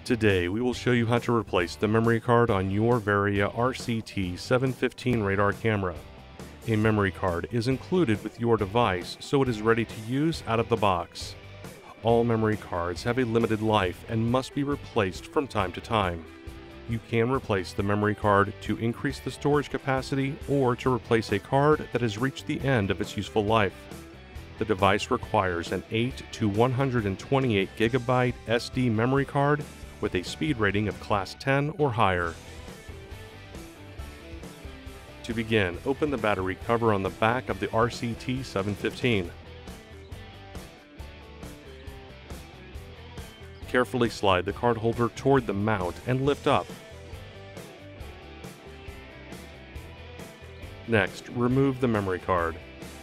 Today, we will show you how to replace the memory card on your Varia RCT715 radar camera. A memory card is included with your device, so it is ready to use out of the box. All memory cards have a limited life and must be replaced from time to time. You can replace the memory card to increase the storage capacity or to replace a card that has reached the end of its useful life. The device requires an 8 to 128 GB SD memory card with a speed rating of Class 10 or higher. To begin, open the battery cover on the back of the RCT715. Carefully slide the card holder toward the mount and lift up. Next, remove the memory card.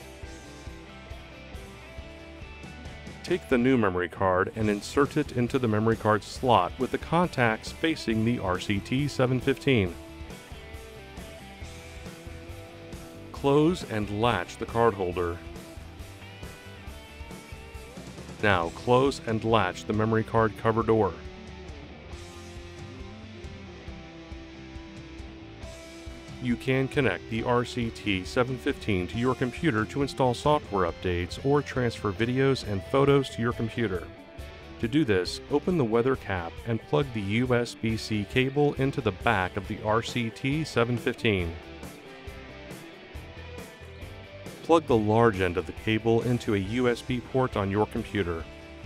Take the new memory card and insert it into the memory card slot with the contacts facing the RCT715. Close and latch the card holder. Now close and latch the memory card cover door. You can connect the RCT715 to your computer to install software updates or transfer videos and photos to your computer. To do this, open the weather cap and plug the USB-C cable into the back of the RCT715. Plug the large end of the cable into a USB port on your computer.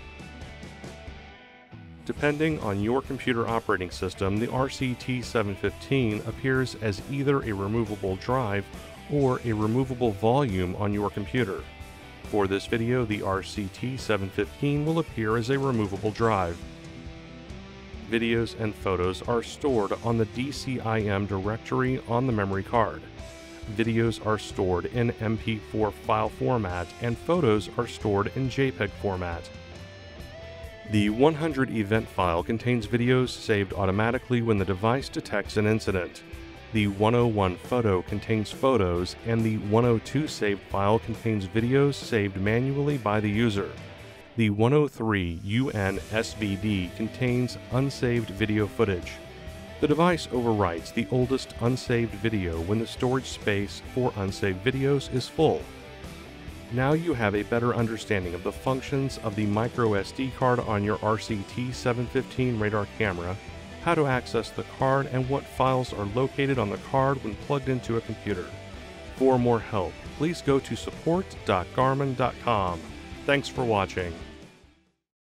Depending on your computer operating system, the RCT715 appears as either a removable drive or a removable volume on your computer. For this video, the RCT715 will appear as a removable drive. Videos and photos are stored on the DCIM directory on the memory card. Videos are stored in MP4 file format and photos are stored in JPEG format. The 100 event file contains videos saved automatically when the device detects an incident. The 101 photo contains photos, and the 102 saved file contains videos saved manually by the user. The 103 UN-SVD contains unsaved video footage. The device overwrites the oldest unsaved video when the storage space for unsaved videos is full. Now you have a better understanding of the functions of the microSD card on your RCT715 radar camera, how to access the card, and what files are located on the card when plugged into a computer. For more help, please go to support.garmin.com. Thanks for watching.